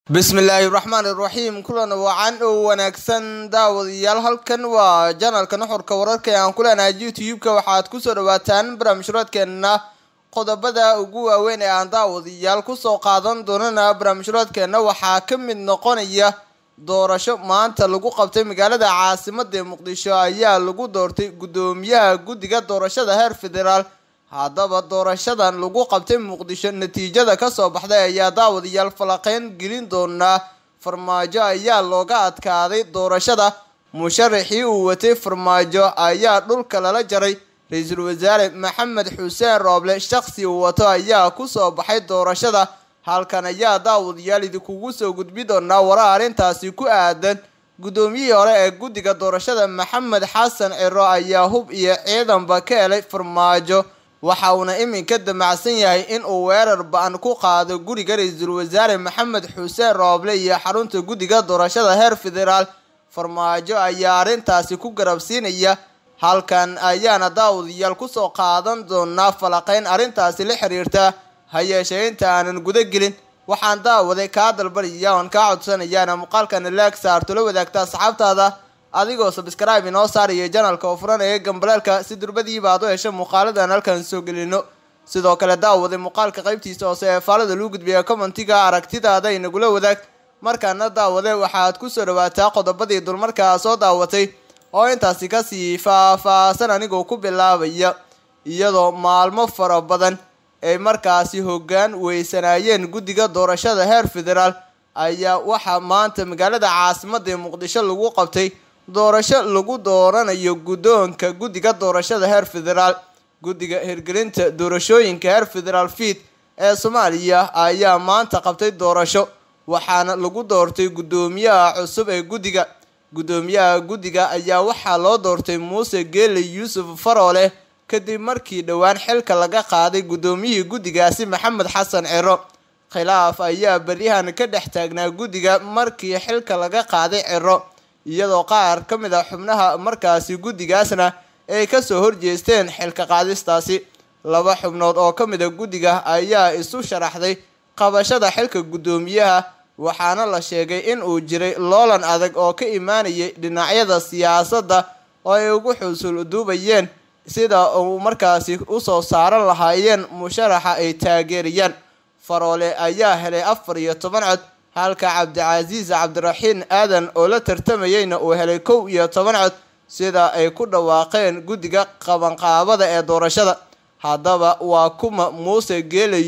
Bismillahirrahmanirrahim kulan wacan oo wanaagsan daawadayaal halkan waa channelka nuxurka wararka aan ku leenahay YouTube-ka waxaad ku soo dhawaataan barnaamijyadeena qodobada ugu waaweyn ee aan daawadayaal ku soo qaadan doonana barnaamijyadeena waxaa ka mid noqonaya doorasho maanta lagu qabtay magaalada caasimadda Muqdisho ayaa lagu doortay gudoomiyaha guddiga doorashada heer federaal haddaba doorashadan lagu qabtay Muqdisho natiijada ka soo baxday ayaa daawadayaal falaqeyn gelin doona farmaajo ayaa looga adkaaday doorashada musharaxii uu watay farmaajo ayaa dhulka lala jaray ra'iisul wasaare Maxamed Xuseen Rooble shakhsi uu wato ayaa ku soo baxay doorashada halkan ayaa daawadayaal idinku soo gudbi doona warar arintaasi ku aadan gudoomiyihii hore ee guddiga doorashada Maxamed Xasan Ciro ayaa hub iyo ciidanba ka helay farmaajo waxa uu iminka damacsan yahay in uu weerar baan ku qaado guriga ra'iisul wasaare Maxamed Xuseen Rooble iyo xarunta guddiga doorashada heer federaal farmaajo ayaa arintaasi ku garabsiinaya halkan ayaana daawadayaal ku soo qaadan doona falaqeyn arintaasi la xiriirta hayeeshee inta aanan guda gelin waxaan daawaday ka dalbariyaa oo ka codsanayana muuqaalkan like saarto la wadaagta asxaabtaada adigoo subscribe inoo saariyo channelka oo furan ee gambalaalka si durbadiiba aad u hesho muuqaaladan halkan soo gelino sidoo kale daawaday muuqaalka qaybtiisa hoose ee faalada lagu gudbiyo commentiga aragtidaada inagula wadaag markaana daawaday waxaad ku soo dhawaataa qodobadii dulmarka soo daawatay oo intaasi ka sii faahfaahsan anigoo ku bilaabaya iyadoo maalmo fara badan ay markaasi hoggaan weysanayeen guddiga doorashada heer federaal ayaa waxa maanta magaalada caasimadda Muqdisho lagu qabtay doorasho lagu dooranayo gudoonka guddiga doorashada heer federaal guddiga hirgelinta doorashooyinka heer federaal fiid ee Soomaaliya ayaa maanta qabtay doorasho waxaana lagu doortay gudoomiyaha cusub ee gudoomiyaha guddiga ayaa waxaa loo doortay Muuse Geele Yuusuf Faroole kadib markii dhawaan xilka laga qaaday gudoomiyihii guddigaasi Maxamed Xasan Ciro khilaaf ayaa bariyahan ka dhex taagnaa guddiga markii xilka laga qaaday Ciro iyadoo qaar ka mid ah xubnaha markaasi guddigaasna ay ka soo horjeesteen xilka qaadistaasi laba xubnood oo ka mid ah guddiga ayaa isu sharaxday qabashada xilka gudoomiyaha waxaana la sheegay in uu jiray loolan adag oo ka imaanayay dhinacyada siyaasadda oo ay ugu xusul duubayeen sida uu markaasi u soo saaran lahaayeen musharaxa ay taageerayaan Faroole ayaa helay 14 cod halka Cabdicasiis Cabdiraxiin Aadan oo la tartamayayna uu helay 11 cod sida ay ku dhawaaqeen guddiga qabanqaabada ee doorashada haddaba waa kuma Muuse Geele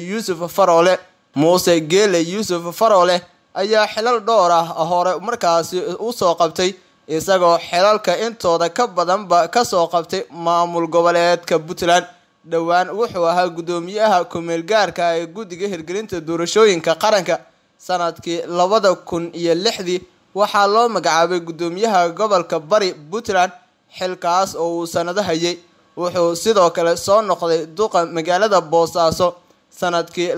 Yuusuf Faroole ayaa xilal dhowr ah hore markaasi u soo qabtay isagoo xilalka intooda ka badanba ka soo qabtay maamul goboleedka Puntland dhawaan wuxuu ahaa gudoomiyaha kumeel gaarka ee guddiga hirgelinta doorashooyinka qaranka sanadkii 2006 waxaa loo magacaabay gudoomiyaha gobolka Bari Puntland xilkaas oo uu sanado hayay wuxuu sidoo kale soo noqday duqa magaalada Boosaaso sanadkii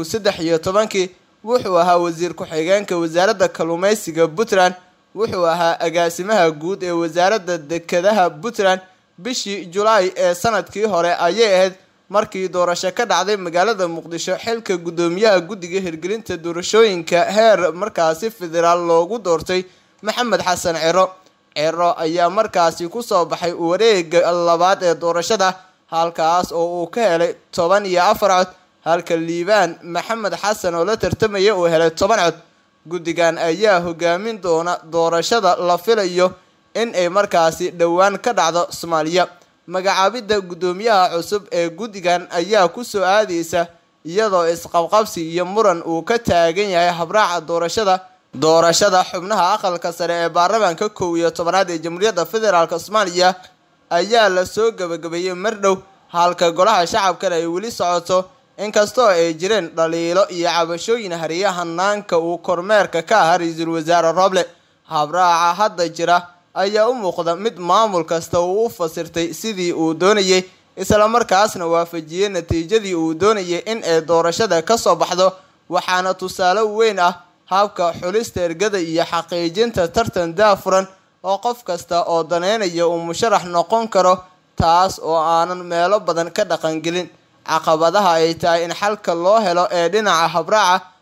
2013 wuxuu ahaa wasiir ku-xigeenka wasaaradda kalluumeysiga Puntland wuxuu ahaa agaasimaha guud ee wasaaradda dekedaha Puntland bishii July ee sanadkii hore ayay ahayd markii doorasho ka dhacday magaalada Muqdisho xilka gudoomiyaha guddiga hirgelinta doorashooyinka heer markaasi federaal loogu doortay Maxamed Xasan Ciro ayaa markaasi ku soo baxay wareegga labaad ee doorashada halkaas oo uu ka helay 14 cod halka Liibaan Maxamed Xasan oo la tartamayay uu helay 10 cod guddigan ayaa hogaamin doona doorashada la filayo in ay markaasi dhawaan ka dhacdo Soomaaliya magacaabida gudoomiyaha cusub ee guddigan ayaa ku soo aadaysa iyadoo isqabqabsi iyo muran uu ka taagan yahay habraaca doorashada xubnaha aqalka sare ee baarlamaanka 11aad ee Jamhuuriyadda Federaalka Soomaaliya ayaa la soo gabagabeeyay mardhow halka golaha shacabka ay weli socoto inkastoo ay jireen dhaliilo iyo cabashooyin hariya hanaanka uu kormeerka ka ahaa ra'iisul wasaare Rooble habraaca hadda jira ayaa u muuqda mid maamul kasta uu u fasirtay sidii uu doonayay isla markaasna waafajiyay natiijadii uu doonayay in ay doorashada ka soo baxdo waxaana tusaale weyn ah habka xulista ergada iyo xaqiijinta tartan daafuran oo qof kasta oo daneynaya uu musharax noqon karo taas oo aanan meelo badan ka dhaqan gelin caqabadaha ay tahay in xalka loo helo ee dhinaca habraaca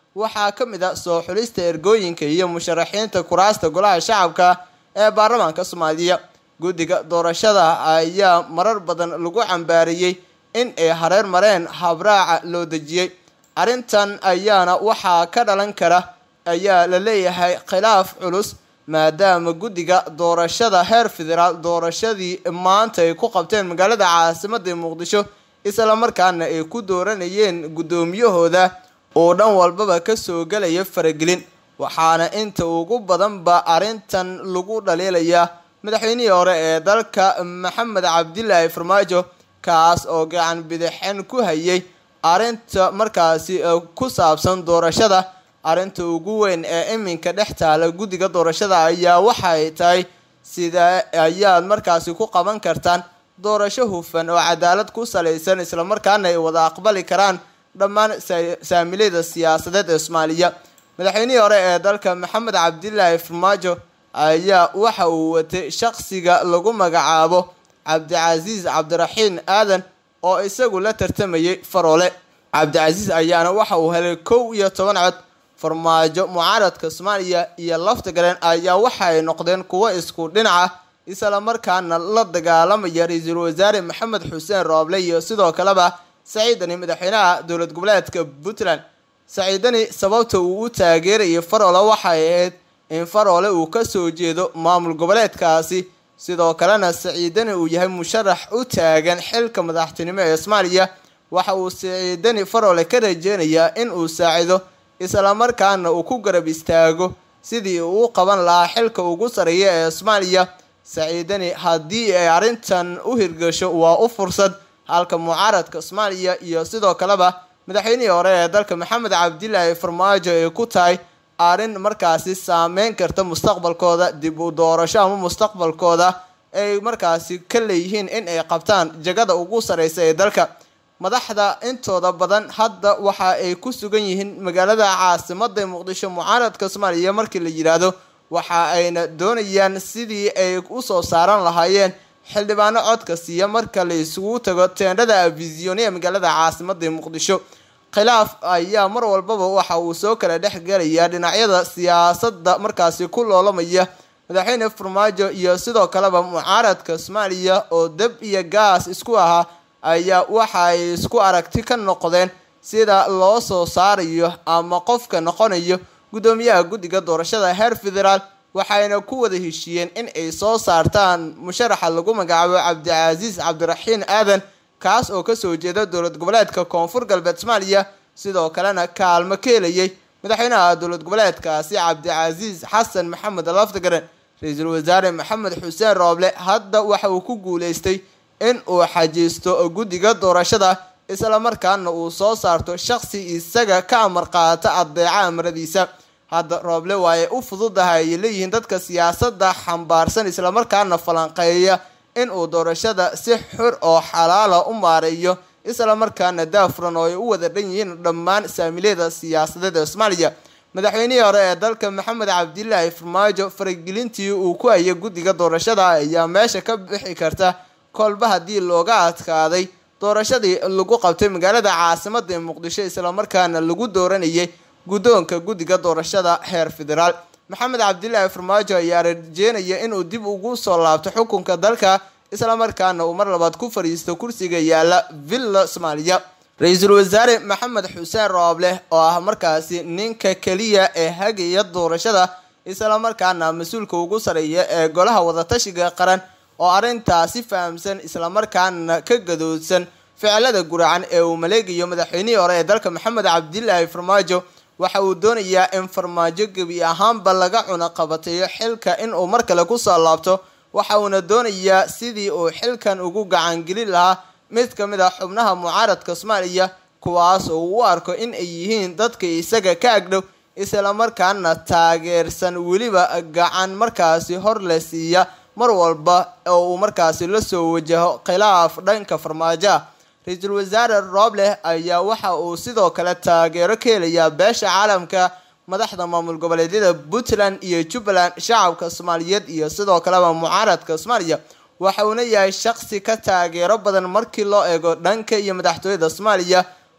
waxaa ka mid ah soo xulista ergooyinka iyo musharaxiinta kuraasta golaha shacabka ee baarlamaanka Soomaaliya. Guddiga doorashada ayaa marar badan lagu cambaariyay in ay hareer mareen habraaca loo dejiyay. Arrintan ayaana waxaa ka dhalan kara ayaa la leeyahay khilaaf culus maadaama guddiga doorashada heer federaal doorashadii maanta ay ku qabteen magaalada caasimadda Muqdisho isla markaana ay ku dooranayeen gudoomiyahooda oo dhan walbaba ka soo galaya faragelin. waxaana inta ugu badan ba arrintan lagu dhaleelayaa madaxweynihii hore ee dalka Maxamed Cabdilaahi Farmaajo kaas oo gacan bidixin ku hayay arrinta markaasi ku saabsan doorashada. arrinta ugu weyn ee iminka dhex taala guddiga doorashada ayaa waxay tahay sida ayaad markaasi ku qaban kartaan doorasho hufan oo cadaalad ku saleysan isla markaana ay wada aqbali karaan dhammaan saamilada siyaasadeed ee Soomaaliya. madaxweynihii hore ee dalka Maxamed Cabdilaahi Farmaajo ayaa waxa uu watay shaqsiga lagu magacaabo Cabdicasiis Cabdiraxiin Aadan oo isagu la tartamayay Faroole. Cabdicasiis ayaana waxa uu helay 11 cod. Farmaajo mucaaradka Soomaaliya iyo Laftagareen ayaa waxay noqdeen kuwo isku dhinaca isla markaana la dagaalamaya ra'iisul wasaare Maxamed Xuseen Rooble iyo sidoo kaleba Saciidani madaxweynaha dowlad goboleedka Puntland. Saciidani sababta uu u taageeray Faroole waxay ahayd in Faroole uu ka soo jeedo maamul goboleedkaasi sidoo kalena Saciidani uu yahay musharax u taagan xilka madaxtinimo ee Soomaaliya. waxa uu Saciidani Faroole ka rajeynayaa in uu saacido isla markaana uu ku garab istaago sidii uu qaban lahaa xilka ugu sareeya ee Soomaaliya. Saciidani haddii ay arrintan u hirgasho waa u fursad halka mucaaradka Soomaaliya iyo sidoo kaleba madaxweynihii hore ee dalka Maxamed Cabdilaahi Farmaajo ay ku tahay arrin markaasi saameyn karta mustaqbalkooda dib u doorasho ama mustaqbalkooda ay markaasi ka leeyihiin in ay qabtaan jagada ugu sareysa ee dalka. madaxda intooda badan hadda waxa ay ku sugan yihiin magaalada caasimadda Muqdisho. mucaaradka Soomaaliya markii la yiraahdo waxa ayna doonayaan sidii ay u soo saaran lahaayeen xildhibaano codka siiya marka la isugu tago teendhada Avizioni ee magaalada caasimadda Muqdisho. khilaaf ayaa mar walbaba waxa uu soo kala dhex galaya dhinacyada siyaasadda markaasi ku loolamaya madaxweyne Farmaajo iyo sidoo kaleba mucaaradka Soomaaliya oo dab iyo gaas isku ahaa ayaa waxa ay isku aragti ka noqdeen sida loo soo saarayo ama qofka noqonayo gudoomiyaha guddiga doorashada heer federaal. waxayna ku wada heshiiyeen in ay soo saartaan musharaxa lagu magacaabo Cabdicasiis Cabdiraxiin Aadan kaas oo ka soo jeeda dowlad goboleedka Koonfur Galbeed Soomaaliya sidoo kalena kaalmo ka helayay madaxweynaha dowlad goboleedkaasi Cabdicasiis Xasan Maxamed Laftagareen. ra'iisul wasaare Maxamed Xuseen Rooble hadda waxa uu ku guuleystay in uu xajiisto guddiga doorashada isla markaana uu soo saarto shaqsi isaga ka amar qaata adeeca amaradiisa. hadda Rooble way u fududahay leeyihiin dadka siyaasadda xambaarsan isla markaana falanqeeya in uu doorashada si xur oo xalaal u maareeyo isla markaana daafran oo ay u wada dhan yihiin dhammaan saamilada siyaasadeed ee Soomaaliya. madaxweynihii hore ee dalka Maxamed Cabdilaahi Farmaajo faragelintii uu ku hayay guddiga doorashada ayaa meesha ka bixi karta kolba haddii looga adkaaday doorashadii lagu qabtay magaalada caasimadda Muqdisho isla markaana lagu dooranayay gudoonka guddiga doorashada heer federaal. Maxamed Cabdilaahi Farmaajo ayaa rajeynaya inuu dib ugu soo laabto xukunka dalka isla markaana uu mar labaad ku fariisto kursiga yaala Villa Soomaaliya. ra'iisul wasaare Maxamed Xuseen Rooble oo ah markaasi ninka kaliya ee hagaya doorashada isla markaana mas'uulka ugu sareeya ee golaha wada tashiga qaran oo arrintaasi fahamsan isla markaana ka gadoodsan ficilada guracan ee uu maleegayo madaxweynihii hore ee dalka Maxamed Cabdilaahi Farmaajo. waxa uu doonayaa in Farmaajo gabi ahaanba laga cunaqabatayo xilka in uu mar kale ku soo laabto. waxa uu doonayaa sidii uu xilkan ugu gacan gelin lahaa mid ka mid ah xubnaha mucaaradka Soomaaliya kuwaas oo uu arko in ay yihiin dadka isaga ka agdhow isla markaana taageersan weliba gacan markaasi hor la siiya mar walba oo uu markaasi la soo wajaho khilaaf dhanka Farmaajo. ra'iisul wasaare Rooble ayaa waxa uu sidoo kale taageero ka helaya beesha caalamka madaxda maamul goboleedyada Puntland iyo Jubaland shacabka Soomaaliyeed iyo sidoo kale mucaaradka Soomaaliya. waxa uu yahay shaqsi ka taageero badan markii loo eego dhanka iyo madaxtooyada Soomaaliya.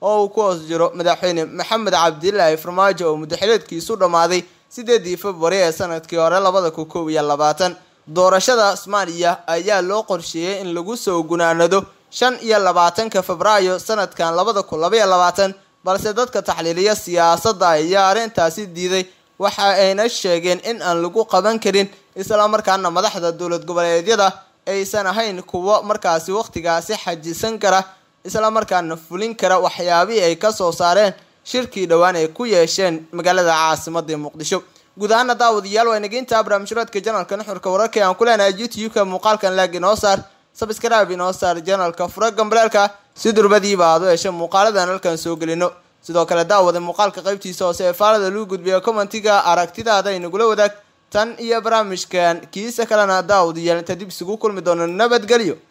oo uu ku hoos jiro madaxweyne maxamed cabdilaahi farmaajo oo muddaxileedkiisu dhamaaday 8 February ee sanadkii hore 2021. doorashada Soomaaliya ayaa loo qorsheeyay in lagu soo gunaanado 25 Febraayo sanadkan 2022 balse dadka taxliiliya siyaasadda ayaa arrintaasi diiday waxa ayna sheegeen in aan lagu qaban karin isla markaana madaxda dowlad goboleedyada aysan ahayn kuwa markaasi waqtigaasi xajisan kara isla markaana fulin kara waxyaabii ay ka soo saareen shirkii dhawaan ay ku yeesheen magaalada caasimadda Muqdisho. guud ahaan daawadayaal waa inageynta barnaamijyada channelka Nuxurka Wararka aan ku leenahay YouTube-ka muuqaalkan laag inoo saar subscribe inoo saar channelka fura gambaleelka si durbadiiba aad u hesho muuqaaladan halkan soo gelino. sidoo kale daawada muuqaalka qaybtiisa hoose ee faalada lagu gudbiyo commentiga aragtidaada inagula wadaag tan iyo barnaamijkan kiisa kalena daawadayaal inta dib isugu kulmi doono nabadgelyo.